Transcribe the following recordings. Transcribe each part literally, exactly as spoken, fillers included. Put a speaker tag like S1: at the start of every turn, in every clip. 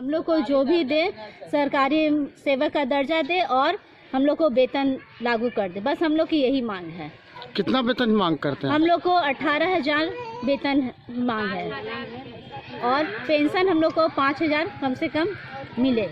S1: लोग को जो भी दे, सरकारी सेवक का दर्जा दे और हम लोग को वेतन लागू कर दे, बस हम लोग की यही मांग है।
S2: कितना वेतन मांग करते हैं?
S1: हम लोग को अठारह हजार वेतन मांग है और पेंशन हम लोग को पाँच हजार कम से कम मिले।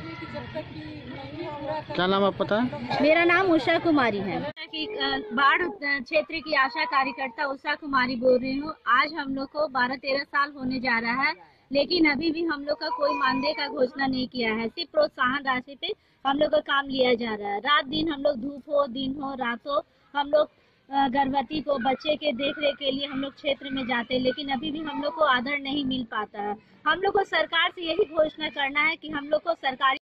S2: क्या नाम आप पता है?
S1: मेरा नाम उषा कुमारी है। कि बाढ़ क्षेत्र की आशा कार्यकर्ता उषा कुमारी बोल रही हूँ। आज हम लोग को बारह तेरह साल होने जा रहा है, लेकिन अभी भी हम लोग का कोई मानदेय का घोषणा नहीं किया है। सिर्फ प्रोत्साहन राशि पे हम लोग का काम लिया जा रहा है। रात दिन हम लोग, धूप हो दिन हो रात हो, हम लोग गर्भवती को बच्चे के देख रेख के लिए हम लोग क्षेत्र में जाते हैं, लेकिन अभी भी हम लोग को आदर नहीं मिल पाता है। हम लोग को सरकार से यही घोषणा करना है कि हम लोग को सरकारी